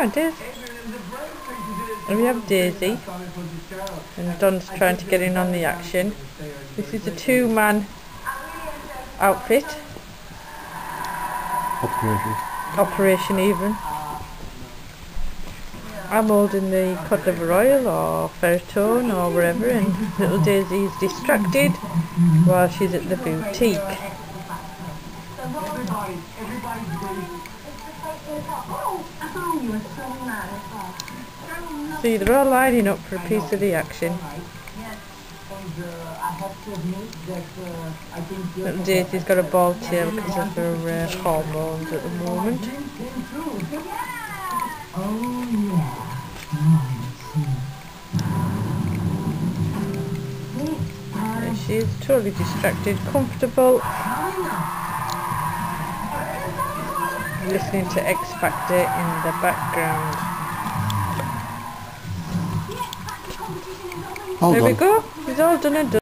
on, Daisy. And we have Daisy. And Don's trying to get in on the action. This is a 2-man outfit. Operation even. I'm holding the Côte d'Ivoire or Ferrets or wherever, and little Daisy's distracted while she's at the boutique. See, they're all lining up for a piece of the action. Little Daisy's got a bald tail because of her hormones at the moment. And she's totally distracted, comfortable, listening to X Factor in the background. There we go, it's all done and done.